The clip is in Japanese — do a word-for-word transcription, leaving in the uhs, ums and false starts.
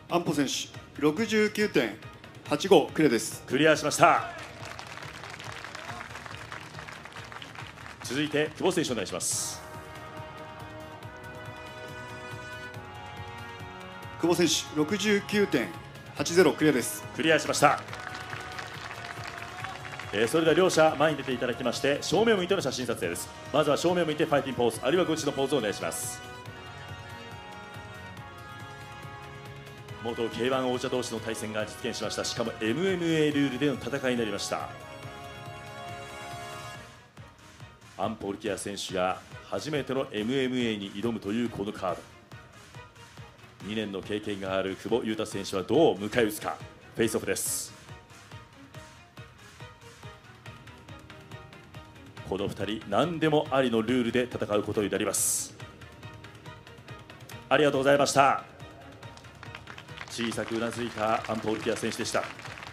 安保選手ろくじゅうきゅうてんはちごクリアです。 クリアしました。続いて久保選手お願いします。 久保選手ろくじゅうきゅうてんはちゼロクリアです。 クリアしました。えー、それでは両者前に出ていただきまして正面を向いての写真撮影です。まずは正面を向いてファイティングポーズあるいはご自身のポーズをお願いします。元 ケーワン 王者同士の対戦が実現しました。しかも エムエムエー ルールでの戦いになりました。アンポルキア選手が初めての エムエムエー に挑むというこのカード、にねんの経験がある久保優太選手はどう迎え撃つか。フェイスオフです。このふたり何でもありのルールで戦うことになります。ありがとうございました。小さくうなずいたアンポルキア選手でした。